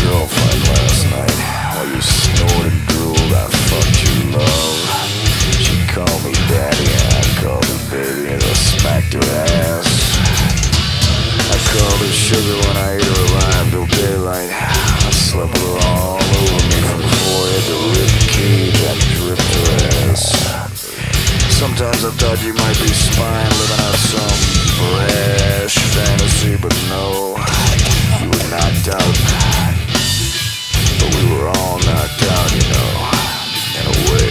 girlfriend last night. While you snored and drooled, I fucked your love. She called me daddy and I called her baby and I smacked her ass. I called her sugar when I ate her alive till daylight. I slept with her all over me from forehead to ribcage. I dripped her ass. Sometimes I thought you might be spying, living out some brash fantasy, but no, you were knocked out. But we were all knocked out, you know, in a way.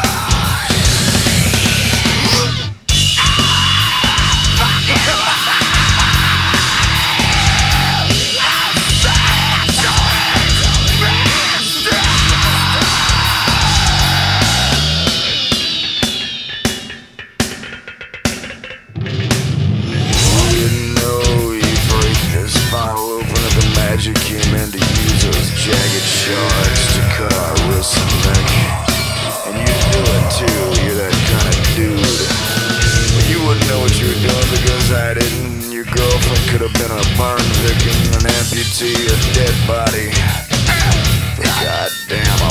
Magic came in to use those jagged shards to cut our wrists and neck. And you do it too, you're that kind of dude. But you wouldn't know what you were doing because I didn't. Your girlfriend could have been a burn victim, an amputee, a dead body. But goddamn,